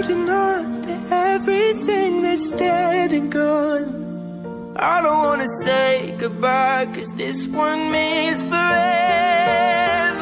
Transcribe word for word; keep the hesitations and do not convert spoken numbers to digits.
holding on to everything that's dead and gone. I don't wanna say goodbye, 'cause this one means forever.